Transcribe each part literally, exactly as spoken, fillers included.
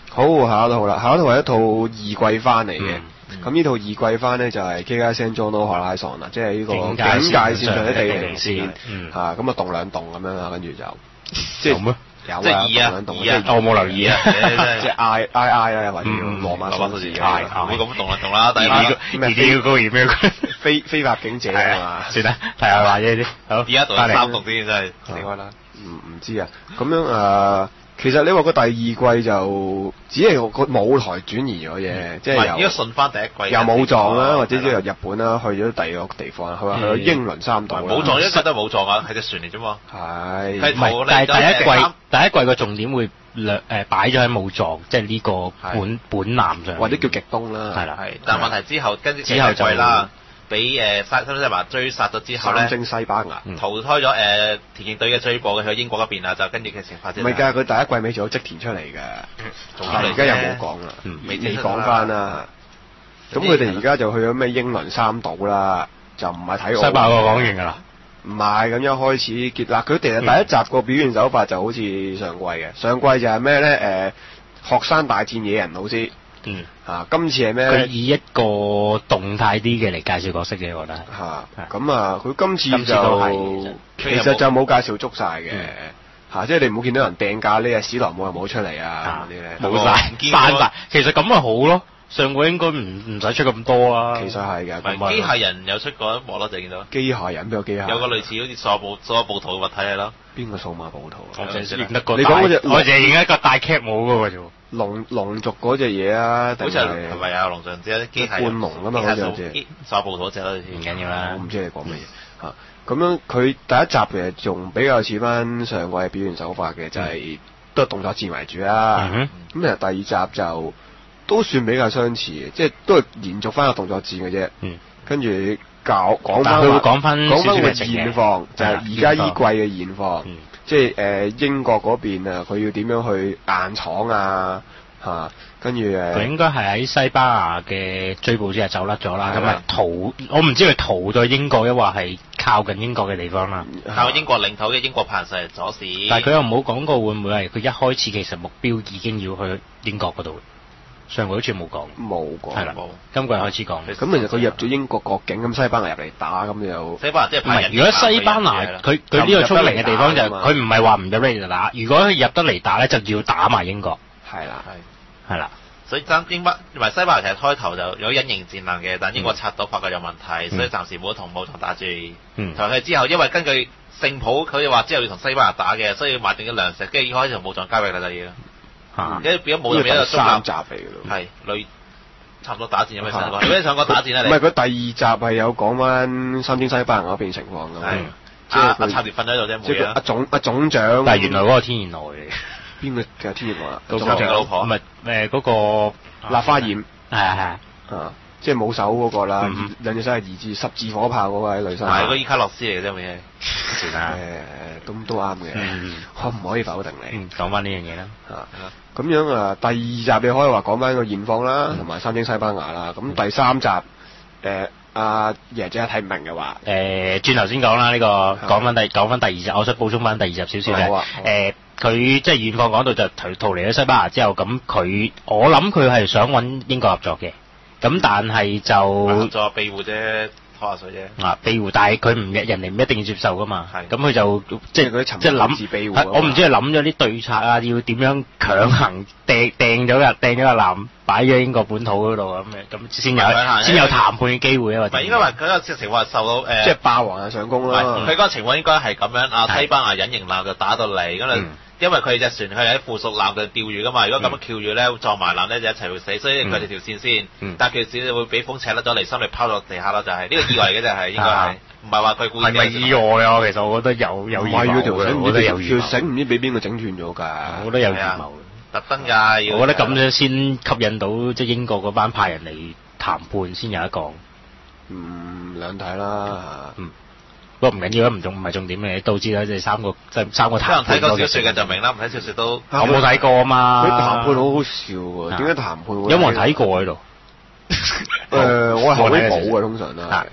好，下一套啦，下一套係一套二季番嚟嘅。咁呢套二季番咧就係 Keiga Senjou no Horizon 啦，即係呢個境界線上嘅地平線嚇，咁啊動兩動咁樣啦，跟住就即係有啊， 即係二啊，二啊， 我冇留意啊，即係 I I I 啊，或者羅馬數字 I， 唔好咁動啦動啦，第二咩咩高二咩非非法警者係嘛？ 算啦，睇下話嘢先。好， 而家讀緊三讀先真係死開啦。 唔唔知啊，咁樣誒。其實你話個第二季就只係個舞台轉移咗嘢，即係由應該順翻第一季， 由武藏啦，或者即係由日本啦，去咗第二個地方，佢話去咗英倫三島啦。 武藏一切都係武藏啊，係隻船嚟啫嘛。 係， 唔係，但係第一季第一季個重點會兩誒擺咗喺武藏，即係呢個本本男上， 或者叫極東啦。 係啦， 係。但係問題之後跟住之後季啦。俾誒西西班牙追殺咗之後咧， 三星西班牙逃開咗誒田徑隊嘅追捕嘅，去英國嗰邊啦，就跟住劇情發展。 唔係㗎，佢第一季尾仲有織田出嚟嘅，而家又冇講啦，未未講翻啦。咁佢哋而家就去咗咩英倫三島啦，就唔係睇我。 西班牙個講完㗎啦， 唔係咁一開始結嗱，佢哋第一集個表現手法就好似上季嘅，上季就係咩咧？誒，學生大戰野人老師。 嗯， 啊，今次係咩？ 佢以一個動態啲嘅嚟介紹角色嘅，我覺得係。 嚇，咁啊，佢今次就其實就冇介紹足晒嘅，嚇，即係你唔好見到人掟咖喱啊，史萊姆又冇出嚟啊嗰啲咧， 冇晒，散晒。其實咁咪好咯，上個應該唔唔使出咁多啊。 其實係嘅， 機械人有出過一幕咯，就見到。 機械人邊個機械？ 有個類似好似數碼暴數碼暴徒嘅物體係咯。 邊個數碼暴徒啊？ 我淨係認得個。 你講嗰隻， 我淨係認一個大 cap 帽嗰個啫喎。 龍龍族嗰隻嘢啊， 好似係係咪啊？龍上隻機械半龍咁嘛，嗰隻隻數碼暴徒嗰隻咯， 唔緊要啦。 我唔知你講乜嘢嚇。咁樣佢第一集其實仲比較似翻上季嘅表現手法嘅，就係都係動作戰為主啦。咁其實第二集就都算比較相似嘅，即係都係延續翻個動作戰嘅啫。跟住教講翻， 佢會講翻講翻個現況，就係而家依季嘅現況。即係誒、呃、英國嗰邊啊，佢要點樣去硬闖啊嚇，跟住誒。 佢應該係喺西班牙嘅追捕之下走甩咗啦，咁啊逃，我唔知佢逃到英國，抑或係靠近英國嘅地方啦。 靠英國領土嘅英國派勢阻止。 但係佢又冇講過會唔會係佢一開始其實目標已經要去英國嗰度。上個好似冇講， 冇講， 係啦，今季開始講。 咁其實佢入咗英國國境，咁西班牙入嚟打，咁就西班牙即係派人。 如果西班牙佢佢呢個聰明嘅地方就係佢唔係話唔入嚟打，如果佢入得嚟打咧，就要打埋英國。 係啦， 係係啦。 所以爭英北唔係西班牙，其實開頭就有隱形戰能嘅，但英國拆到發覺有問題，所以暫時冇同武藏打住。嗯。同埋佢之後，因為根據聖普佢哋話之後要同西班牙打嘅，所以要買定啲糧食，跟住開始同武藏交易啦就要。嚇！因為變咗冇咗變咗三集嚟嘅咯。 係類差唔多打戰有咩上過？有咩上過打戰啊？ 唔係佢第二集係有講翻三星西班牙嗰邊情況㗎。 係。即係阿插住瞓喺度啫，冇嘢。 阿總阿總長。 但係原來嗰個天然呆嚟。 邊個嘅天然呆啊？ 總長嘅老婆。 唔係誒嗰個立花染。 係啊係啊。 啊！即係冇手嗰個啦，兩隻手係二字十字火炮嗰個喺女生。 係個伊卡洛斯嚟嘅啫，咪算啦。 誒都都啱嘅。可唔可以否定你？ 講翻呢樣嘢啦。 嚇咁樣啊！第二集你可以話講翻個現況啦，同埋三星西班牙啦。咁第三集誒阿爺仔睇唔明嘅話， 誒轉頭先講啦。呢個講翻第講翻第二集，我想補充翻第二集少少嘅。誒佢即係現況講到就逃逃離咗西班牙之後，咁佢我諗佢係想揾英國合作嘅。咁但係就合作庇護啫，拖下水啫。 啊，庇護，但係佢唔人哋唔一定要接受噶嘛。 係。 咁佢就即係即係諗，我唔知佢諗咗啲對策啊，要點樣強行掟掟咗個掟咗個艦擺咗英國本土嗰度咁嘅，咁先有先有談判嘅機會啊。 唔係應該話佢個情況係受到誒， 即係霸王啊上攻啦。 佢嗰個情況應該係咁樣啊，西班牙隱形艦就打到嚟咁啊。因為佢隻船佢喺附屬艦度釣魚噶嘛，如果咁樣翹住咧撞埋艦咧就一齊會死，所以佢哋條線先。嗯、但係條線會俾風扯甩咗離心力拋落地下咯，就係、是、呢個意外嚟嘅就係應該係，唔係話佢故意。 係咪意外啊？其實我覺得有有意謀嘅，我覺得有預謀。 條繩唔知俾邊個整斷咗㗎？ 我覺得有預謀。 特登㗎， 我覺得咁樣先吸引到即係英國嗰班派人嚟談判先有得講。 嗯，兩睇啦。 嗯。不過唔緊要啦，唔重唔係重點嘅，都知啦，即係三個即係三個談判。 可能睇過小説嘅就明啦，唔睇小説都我冇睇過啊嘛。 佢談判好好笑喎，點解談判會？ 有冇人睇過喺度？ 誒，我係後尾補嘅，通常都係。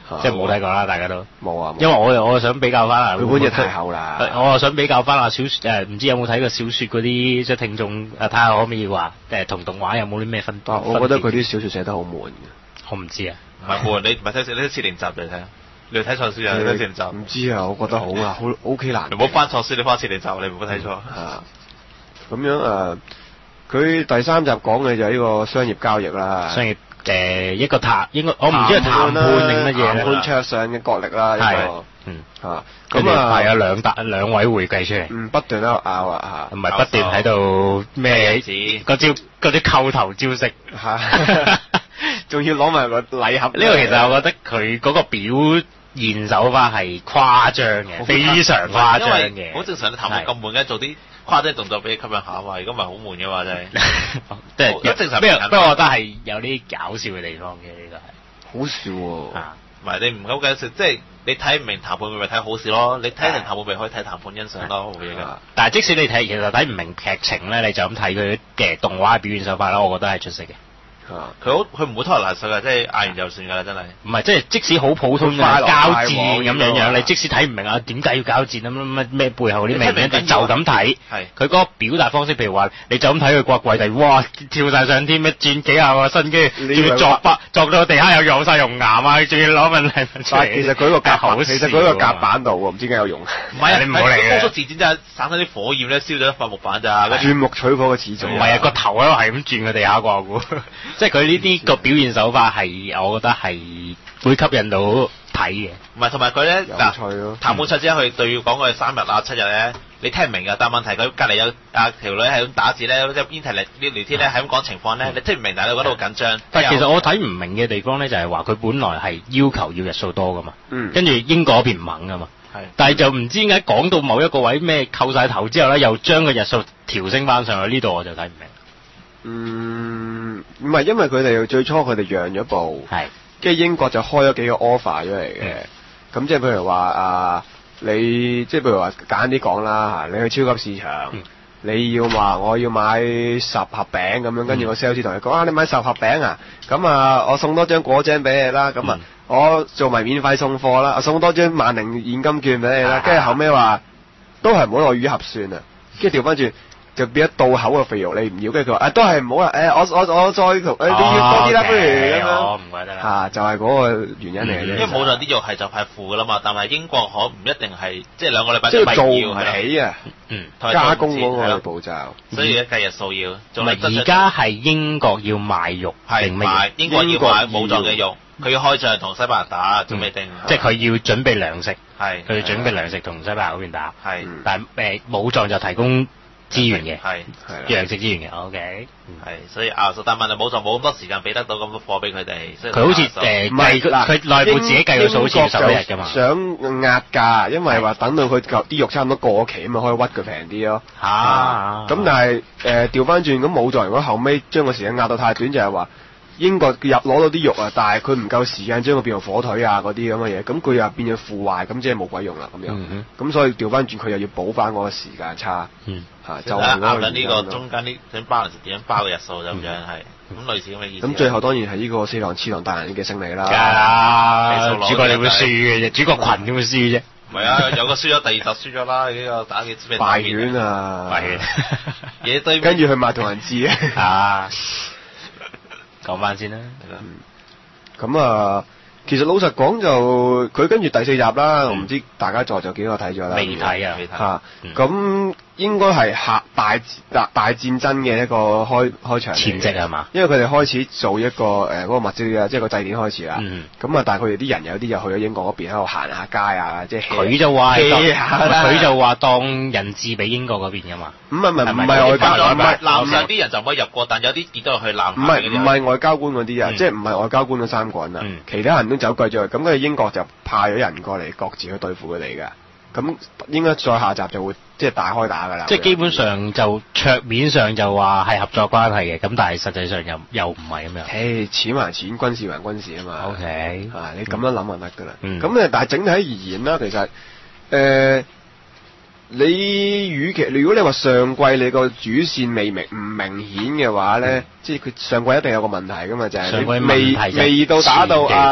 即係冇睇過啦，大家都冇啊。 因為我我想比較翻啊， 佢本嘢太厚啦。 我又想比較翻啊小誒，唔知有冇睇過小説嗰啲即係聽眾誒睇下可唔可以話誒同動畫有冇啲咩分別？ 我覺得佢啲小説寫得好悶嘅。 我唔知啊， 唔係悶，你唔係睇你睇次連集嚟睇啊。你睇錯書啊？你睇次連集？ 唔知啊，我覺得好啊，好 OK 難。 你唔好翻錯書，你翻次連集，你唔好睇錯。 啊，咁樣誒，佢第三集講嘅就係呢個商業交易啦。 商業誒一個談，應該我唔知係談判定乜嘢啦。 談判桌上嘅角力啦，呢個嗯嚇。 咁啊係有兩大兩位會計出嚟。 嗯，不斷喺度拗啊嚇。 唔係不斷喺度咩？嗰招嗰啲扣頭招式嚇，仲要攞埋個禮盒。 呢個其實我覺得佢嗰個表現手法係誇張嘅，非常誇張嘅。 好正常，你談判咁悶嘅，做啲誇張動作俾你吸引下嘛，如果唔係好悶嘅嘛，真係。 即係一正常。不過不過我覺得係有啲搞笑嘅地方嘅，呢個係。 好笑喎！ 啊，唔係你唔好搞笑，即係你睇唔明談判咪咪睇好事咯，你睇明談判咪可以睇談判欣賞咯，冇嘢噶。 但係即使你睇其實睇唔明劇情咧，你就咁睇佢嘅動畫表現手法啦，我覺得係出色嘅。 佢好，佢唔會拖泥帶水㗎，即係嗌完就算㗎啦，真係。 唔係，即係即使好普通嘅交戰咁樣樣，你即使睇唔明啊，點解要交戰啊？乜咩背後啲咩名，就咁睇。係。佢嗰個表達方式，譬如話，你就咁睇佢刮鬼地，哇！跳晒上天，咩轉幾下個身機，仲要作筆，作到地下又用晒熔岩啊！仲要攞份禮物出嚟。 其實佢個夾，其實佢個夾板度喎，唔知點解有用。 唔係啊，你唔好嚟嘅。高速自轉真係省咗啲火焰咧，燒咗一塊木板咋。 鑽木取火嘅始終。 唔係啊，個頭喺度係咁轉個地下啩，估。即係佢呢啲個表現手法係，我覺得係會吸引到睇嘅。唔係，同埋佢咧嗱，談判桌之間佢對講佢三日啊七日咧，你聽唔明㗎。但問題佢隔離有啊條女係咁打字咧，即係 internet 啲聊天咧係咁講情況咧，你聽唔明，但係你覺得好緊張。但係其實我睇唔明嘅地方咧，就係話佢本來係要求要日數多㗎嘛，嗯，跟住英國嗰邊唔肯㗎嘛，係，但係就唔知點解講到某一個位咩扣晒頭之後咧，又將個日數調升翻上去，呢度我就睇唔明。 嗯，唔係，因為佢哋最初佢哋讓咗步，係，跟住英國就開咗幾個 offer 出嚟嘅，咁、嗯、即係譬如話啊，你即係譬如話簡單啲講啦嚇，你去超級市場，嗯、你要話我要買十盒餅咁樣，跟住個 sales 同你講啊，你買十盒餅啊，咁啊我送多張果醬俾你啦，咁啊、嗯、我做埋免費送貨啦，我送多張萬寧現金券俾你啦，跟住、啊、後尾話都係唔好落魚盒算啊，跟住調翻轉。就變咗到口嘅肥肉，你唔要，跟住佢話：誒、啊、都係唔好啦，誒、欸、我我我再同誒、欸、你要多啲啦，不如咁樣。我唔怪得啦。嚇，就係、是、嗰個原因嚟嘅啫。因為冇咗啲肉係就係負噶啦嘛，但係英國可唔一定係即係兩個禮拜就咪要係起啊，嗯，加工嗰個步驟，所以而家計日數要。仲係而家係英國要賣肉，係賣英國要買武藏嘅肉，佢要開仗同西班牙打，仲未定。嗯、即係佢要準備糧食，係佢要準備糧食同西班牙嗰邊打，係，嗯、但係誒武藏就提供資源嘅，係係糧食資源嘅 ，OK，係，所以亞述但問題冇就冇咁多時間俾得到咁多貨俾佢哋。佢好似誒唔係佢內部自己計個數好似要十一日㗎嘛。想壓價，因為話等到佢啲肉差唔多過期，咪可以屈佢平啲咯。嚇！咁但係誒調翻轉咁冇在，如果後尾將個時間壓到太短，就係話。英國入攞到啲肉啊，但係佢唔夠時間將佢變成火腿啊嗰啲咁嘅嘢，咁佢又變咗腐壞，咁即係冇鬼用啦咁樣。咁、嗯、哼所以調翻轉佢又要補翻嗰個時間差。嗯，嚇、啊、就係啱緊呢個中間啲想包人點樣包嘅日數就咁樣係，咁、嗯、類似咁嘅意思。咁最後當然係呢個四郎次郎大人嘅勝利啦。梗係啦，主角你會輸嘅啫，主角群點會輸啫？唔係啊，有個輸咗，第二集輸咗啦，呢個打幾支咩？敗犬啊！敗犬，嘢堆，跟住去賣同人誌啊！講翻先啦，咁、嗯、啊，其實老實講就佢跟住第四集啦，嗯、我唔知大家在座幾個睇咗啦，未睇啊，未睇嚇，咁、嗯。應該係下大大大戰爭嘅一個開開場前夕係嘛？因為佢哋開始做一個誒嗰、呃那個物資啊，即係個祭典開始啦。咁啊、嗯，但係佢哋啲人有啲就去咗英國嗰邊喺度行下街啊，即係佢就話佢就話當人質俾英國嗰邊㗎嘛。唔係唔係唔係外交唔係南上啲人就唔可以入過，但有啲跌咗去南。唔係唔係外交官嗰啲啊，嗯、即係唔係外交官嗰三個人啊，嗯、其他人都走鬼咗去，咁跟住英國就派咗人過嚟各自去對付佢哋㗎。咁應該再下集就會即係大開打㗎啦。即係基本上就桌面上就話係合作關係嘅，咁但係實際上又又唔係咁樣。誒，錢還錢，軍事還軍事啊嘛。O K，啊，你咁樣諗就得㗎啦。咁誒、嗯，但係整體而言啦，其實誒、呃，你與其如果你話上季你個主線未明唔明顯嘅話咧，嗯、即係佢上季一定有個問題㗎嘛，就係、是、你未未到打到啊。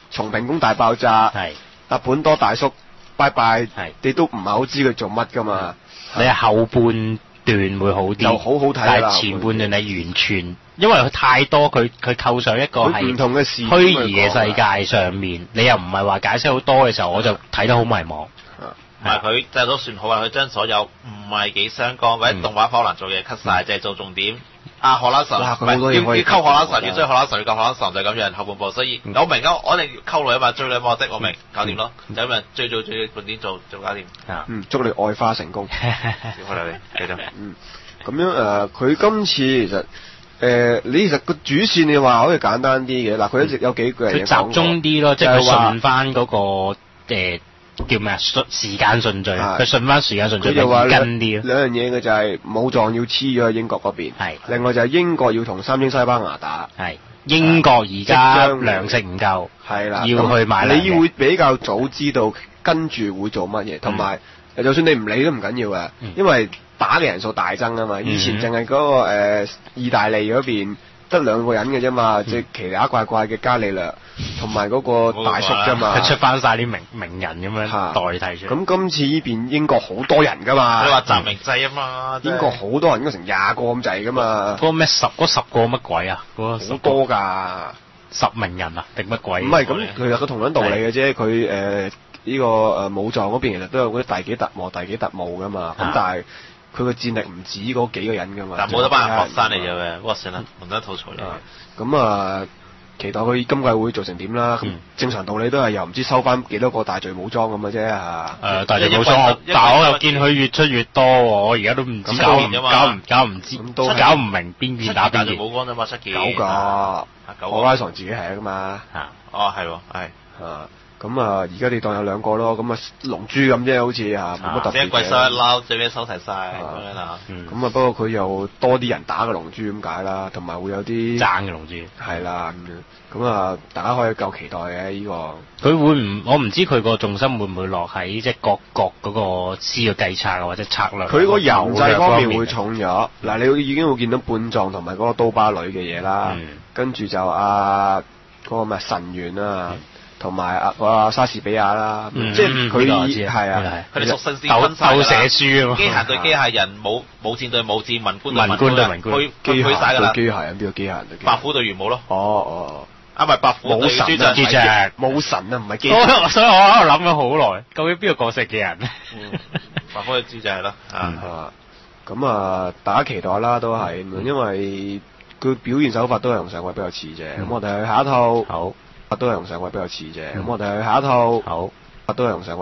松平宮大爆炸， 係阿本多大叔拜拜， 係你都唔係好知佢做乜噶嘛。 你係後半段會好啲， 就好好睇啦。 但係前半段你完全，因為佢太多，佢佢構上一個係唔同嘅事， 虛擬嘅世界上面，你又唔係話解釋好多嘅時候，我就睇得好迷茫。 唔係佢就都算好啊！佢將所有唔係幾相干或者動畫可能做嘢 cut 曬，就係做重點。啊，荷蘭神唔係要要溝荷蘭神，要追荷蘭神，要救荷蘭神就係咁樣後半部。所以我明啊，我哋溝女啊嘛，追女魔的我明，搞掂咯。就咁樣追做追半點做做搞掂。 嗯，祝你愛花成功。 好啦，你繼續。 嗯，咁樣誒，佢今次其實誒，你其實個主線你話可以簡單啲嘅，嗱，佢一直有幾句人佢集中啲咯，即係佢順翻嗰個誒。叫咩啊？順時間順序，佢順翻時間順序， 佢就話跟啲兩樣嘢嘅就係武藏要黐咗喺英國嗰邊， 係。 另外就係英國要同三英西班牙打， 係。英國而家糧食唔夠， 係啦， 要去買糧。 你會比較早知道跟住會做乜嘢，同埋就算你唔理都唔緊要嘅，因為打嘅人數大增啊嘛。以前淨係嗰個誒意大利嗰邊得兩個人嘅啫嘛，即係奇乸怪怪嘅伽利略。同埋嗰個大叔啫嘛， 佢出翻晒啲名名人咁樣代替出。 咁今次呢邊英國好多人噶嘛， 你話集名制啊嘛， 英國好多人，應該成廿個咁滯噶嘛。 嗰個咩十嗰十個乜鬼啊？嗰個好多㗎， 十名人啊定乜鬼？ 唔係咁，其實佢同樣道理嘅啫。佢誒呢個誒武藏嗰邊其實都有嗰啲第幾特務、第幾特務噶嘛。咁但係佢個戰力唔止嗰幾個人噶嘛。 但冇得班學生嚟嘅咩？不過算啦，唔得吐槽嘢。 咁啊。期待佢今季會做成點啦？咁、嗯、正常道理都係又唔知收翻幾多個大罪武裝咁嘅啫嚇。誒、 呃、大罪武裝，但係我又見佢越出越多喎，我而家都唔知搞唔搞唔搞唔知，都搞唔明邊邊打邊。 大罪武裝啫嘛，七件。 九個，我拉桑自己係噶嘛。 嚇、啊！哦，係喎，係。 啊，咁啊，而家你當有兩個咯，咁啊龍珠咁啫，好似嚇冇乜特別嘅。 一季收一撈，最尾收齊晒。咁樣啊。 咁啊，不過佢又多啲人打嘅龍珠咁解啦，同埋會有啲爭嘅龍珠。係啦，咁樣。咁啊，大家可以夠期待嘅呢、這個。 佢會唔？我唔知佢個重心會唔會落喺即係各國嗰個師嘅計策啊，或者策略。 佢個遊制方面會重咗。嗱，你已經會見到半藏同埋嗰個刀疤女嘅嘢啦。嗯、跟住就啊嗰、那個咩神元啊，同埋啊嗰個莎士比亞啦。嗯、即係佢係啊， 佢哋屬性先分晒啦。鬥寫書啊嘛。 機械對機械人，武武戰對武戰，文官對文官對文官。 佢佢佢晒㗎啦。機械人邊個機械人？ 白虎對玄武咯。 哦哦。 啊，咪白虎冇神啊， 主隻冇神啊，唔係機。 所以我喺度諗咗好耐，究竟邊個角色嘅人咧？ 白虎嘅主隻係咯， 啊，咁啊，大家期待啦，都係，因為佢表現手法都係同上季比較似啫。咁我哋去下一套， 好， 都係同上季比較似啫。咁我哋去下一套， 好， 都係同上季。